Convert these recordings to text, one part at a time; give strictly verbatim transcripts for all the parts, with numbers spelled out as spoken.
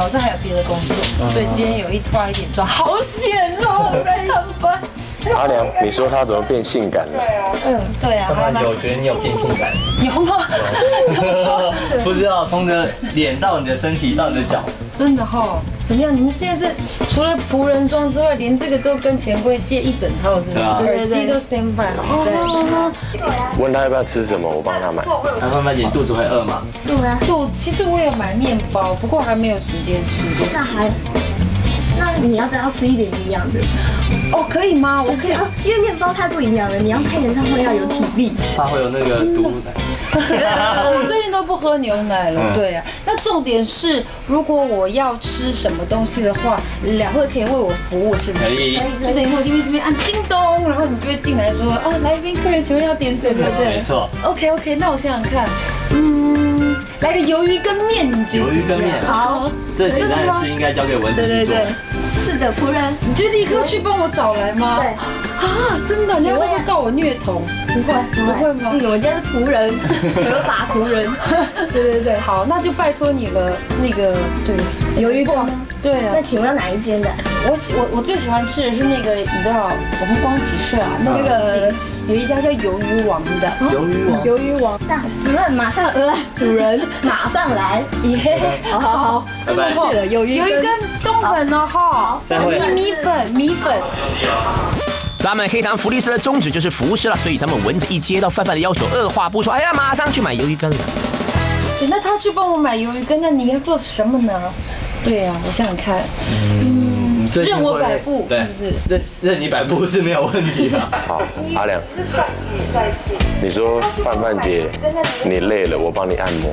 早上还有别的工作，所以今天有一化一点妆，好险哦，在上班。 阿良，你说他怎么变性感了？ 嗯，对啊， 慢慢我觉得你有变性感。 有吗？怎么说？ 不知道，从你的脸到你的身体到你的脚， 真的哈。怎么样？你们现在是除了仆人装之外，连这个都跟钱柜借一整套，是不是？耳机都 stand by 好。对。 问他要不要吃什么，我帮他买。 那慢慢你肚子会饿吗？ 对啊。肚，其实我有买面包，不过还没有时间吃，就是。 那还。那你要不要吃一点营养的？ 哦，可以吗？我可以，因为面包太不营养了，你要开演唱会要有体力。 怕会有那个毒奶。 我最近都不喝牛奶了，对啊。那重点是，如果我要吃什么东西的话，两位可以为我服务，是吗？ 可以。 就等于我这边这边按叮咚，然后你就会进来说，哦，来宾客人，请问要点什么？ 对，没错。 OK OK， 那我想想看，嗯，来个鱿鱼跟面，你觉得？ 鱿鱼跟面， 好。 这简单的事应该交给文子去做。 是的，仆人， 你就立刻去帮我找来吗？ 对。 啊，真的？你会不会告我虐童？ 不会， 不会吗？ 嗯，我今天是仆人，合法仆人。对对对， 好，那就拜托你了。那个，对， 鱿鱼羹吗？ 对啊。 那请问要哪一间的？ 我喜我我最喜欢吃的是那个，你知道，我们光启社啊，那个有一家叫鱿鱼王的。 鱿鱼王。 鱿鱼王。那主任马上呃，主人马上来。耶，好好好， 真的去了。鱿鱼鱿鱼跟冬粉哦，哈，米米粉米粉。 咱们黑糖福利社的宗旨就是服务了，所以咱们蚊子一接到范范的要求，二话不说，哎呀，马上去买鱿鱼羹了。 对，那他去帮我买鱿鱼羹，那你要做什么呢？对呀、啊，我想想看，嗯，任我摆布，是不是？ 任任你摆布是没有问题的。 好，阿良，你说范范姐，你累了，我帮你按摩。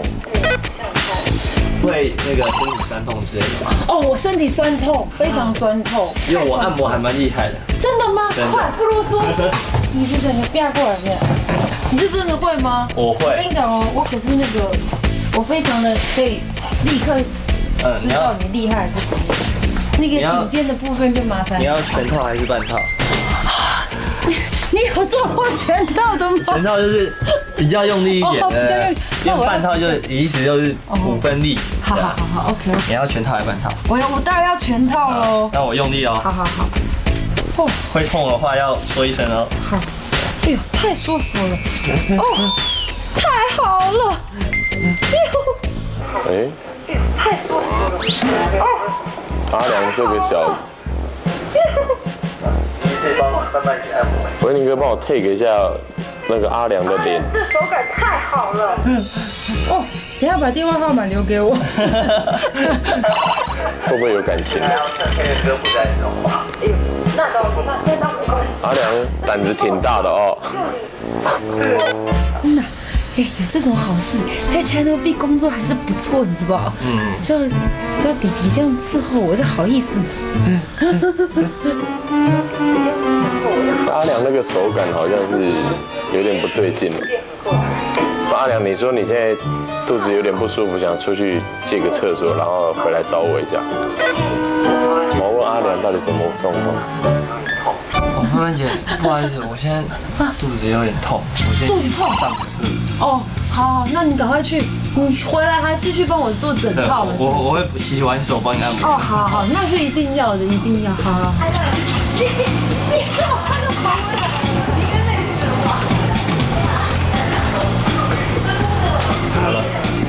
会那个身体酸痛之类的吗？ 哦，我身体酸痛，非常酸痛。 因为我按摩还蛮厉害的。 真的吗？快，不啰嗦。你是真的变过来没有？你是真的会吗？ 我会。 我跟你讲哦，我可是那个，我非常的可以立刻知道你厉害还是不厉害。那个颈肩的部分就麻烦。 你要全套还是半套？ 你有做过全套的吗？ 全套就是比较用力一点的，因为半套就是意思就是五分力。 好好好好 ，OK。 你要全套还是半套？ 我要，我当然要全套喽。 那我用力哦。 好好好。 哦，会痛的话要说一声哦。 好。哎呦，太舒服了。哦，太好了。 哎。 太舒服了。哦。 阿良这个小子。 可以帮我慢慢去按摩。 维尼哥帮我 take 一下那个阿良的脸。 这手感太好了。哦，等下把电话号码留给我。 会不会有感情？ 还要趁黑人哥不在的时候。 哎呦，那倒那那倒没关系。 阿良胆子挺大的哦。 真的。哎，有这种好事，在 Channel B 工作还是不错，你知道吧？嗯，就就弟弟这样伺候我，这好意思吗？ 阿良那个手感好像是有点不对劲了。阿良，你说你现在肚子有点不舒服，想出去借个厕所，然后回来找我一下。我问阿良到底什么状况？ 哦，范范姐，不好意思，我现在肚子有点痛，我先肚子痛上个课。 哦，好，好，那你赶快去，你回来还继续帮我做整套了，是不是？ 我我会洗完手帮你按摩。 哦，好好，那是一定要的，一定要，好好好。你你这么快就跑回来，你跟累死了吧？ 好了。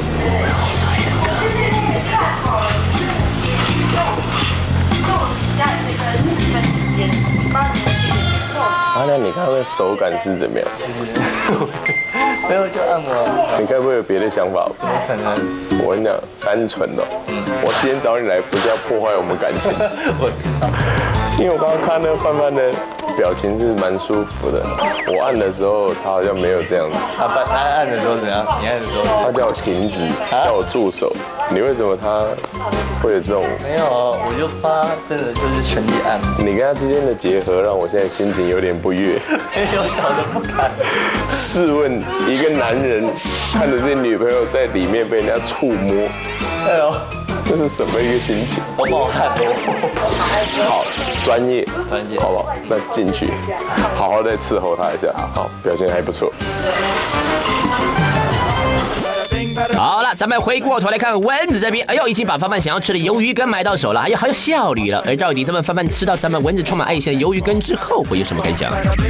阿良，你看那手感是怎么样？ 没有就按摩。 你该不会有别的想法吧？ 怎么可能？ 我跟你讲，单纯的。嗯。我今天找你来不是要破坏我们感情。 我知道。 因为我刚刚看那个范范的表情是蛮舒服的，我按的时候他好像没有这样子。 他按他按的时候怎样？你按的时候？ 他叫我停止，叫我住手。你为什么他会有这种？ 没有，我就怕真的就是全力按。 你跟他之间的结合让我现在心情有点不悦。 没有小的不敢。 试问一个男人看着自己女朋友在里面被人家触摸， 哎呦， 这是什么一个心情？ 我冒汗哦。 好，专业， 专业， 好不好？那进去，好好再伺候他一下。好，表现还不错。 好了， 了，咱们回过头来看蚊子这边，哎呦，已经把范范想要吃的鱿鱼羹买到手了，哎呀，好有效率了。而到底咱们范范吃到咱们蚊子充满爱心的鱿鱼羹之后，会有什么感想？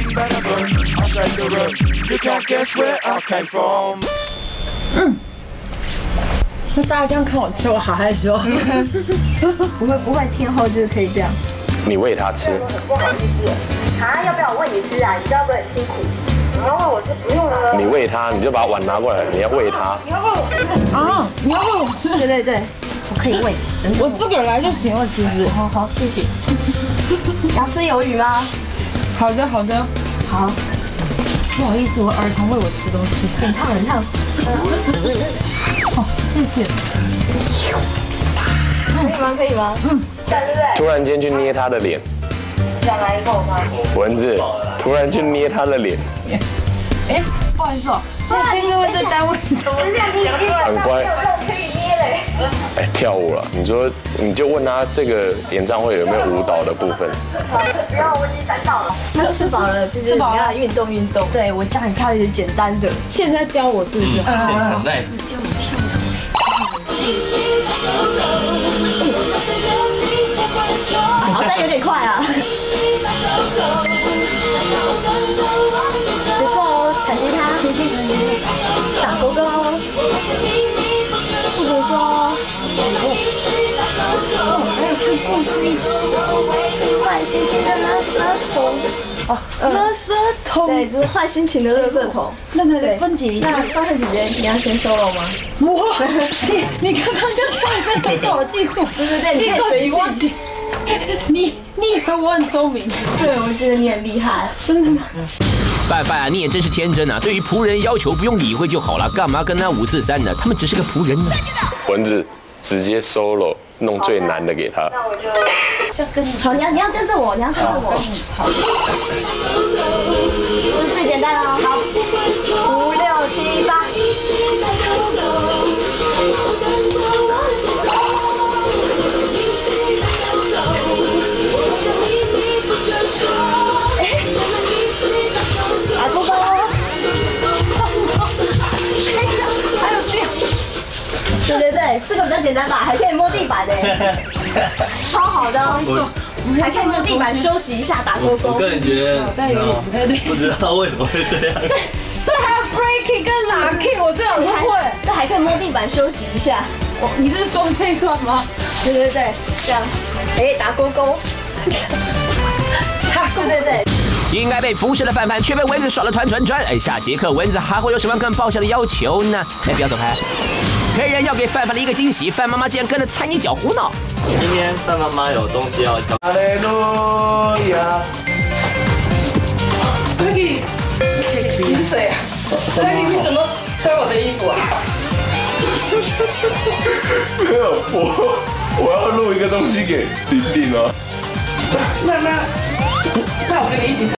嗯，那大家这样看我吃，我好害羞。 不会不会，天后就是可以这样。 你喂它吃。 不好意思啊，要不要我喂你吃啊？你知道不会很辛苦？你要喂我就不用了。 你喂它，你就把碗拿过来，你要喂它。 你要喂我吃啊？你要喂我吃？ 对对对，我可以喂。 我自个儿来就行了，其实。 好好，谢谢。要吃鱿鱼吗？ 好的好的。 好。 不好意思，我儿童喂我吃东西。 很烫很烫。 好，谢谢。 可以吗？可以吗？嗯。对对对。 突然间去捏它的脸。 想来一口吗？ 蚊子突然去捏它的脸。 哎，不好意思哦，这是问这单位。 很乖。 可以捏嘞。 哎，跳舞了。你说，你就问他这个演唱会有没有舞蹈的部分？ 不要，我已经烦到了。那吃饱了，就是你要运动运动。对，我教你跳一些简单的。 现在教我是不是？ 现场在教我跳的。好像有点快啊。节奏，弹吉他，轻轻打勾勾，或者说，哦，还有跟故事一起，坏心情的垃圾桶。哦，垃圾桶。对，这是坏心情的垃圾桶。 那那分解一下。 那芳芬姐姐，你要先 solo 吗？ 哇，你你刚刚就跳一遍，叫我记住。 对对对，你可以随性。 你你以为我很聪明是不是？ 对，我觉得你很厉害。 真的吗？ 范范啊，你也真是天真啊！对于仆人要求不用理会就好了，干嘛跟那五四三呢？他们只是个仆人。 蚊子直接 solo 弄最难的给他。 那我就就跟你好，你要你要跟着我，你要跟着我。好，这是最简单哦。好，五六七八。打勾勾。 看一下，还有这样。 对对对，这个比较简单吧，还可以摸地板的，超好的哦。还可以摸地板休息一下，打勾勾。 我个人觉得， 但有点不太对。 不知道为什么会这样。 这这还有 breaking 跟 locking， 我这样都会。 这还可以摸地板休息一下。 我你是说这一段吗？ 对对对，这样，哎，打勾勾。打勾，对对对。 应该被服侍的范范却被蚊子耍了团团转。哎，下节课蚊子还会有什么更爆笑的要求呢？哎，不要走开，黑人要给范范的一个惊喜，范妈妈竟然跟着踩你脚胡闹。 今天范妈妈有东西要教。哈利路亚。 Peggy，你是谁啊 ？Peggy，你怎么穿我的衣服啊？ 没有，我我要录一个东西给丁丁啊。 那那那我跟你一起。